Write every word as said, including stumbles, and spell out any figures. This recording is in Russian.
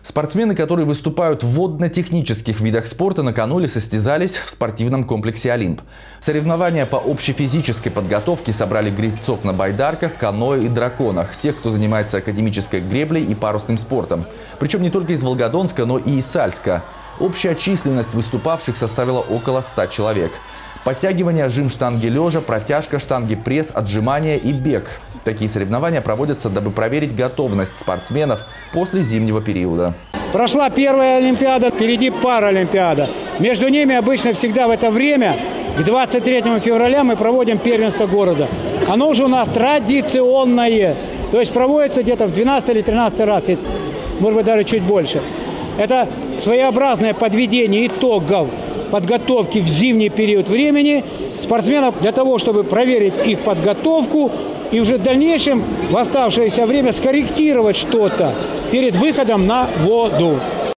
Спортсмены, которые выступают в водно-технических видах спорта, накануне состязались в спортивном комплексе «Олимп». Соревнования по общефизической подготовке собрали гребцов на байдарках, каноэ и драконах, тех, кто занимается академической греблей и парусным спортом. Причем не только из Волгодонска, но и из Сальска. Общая численность выступавших составила около ста человек. Подтягивание, жим штанги лежа, протяжка штанги, пресс, отжимания и бег. Такие соревнования проводятся, дабы проверить готовность спортсменов после зимнего периода. Прошла первая Олимпиада, впереди Паралимпиада. Между ними обычно всегда в это время, к двадцать третьему февраля, мы проводим первенство города. Оно уже у нас традиционное. То есть проводится где-то в двенадцатый или тринадцатый раз, может быть, даже чуть больше. Это своеобразное подведение итогов подготовки в зимний период времени спортсменов для того, чтобы проверить их подготовку и уже в дальнейшем в оставшееся время скорректировать что-то перед выходом на воду.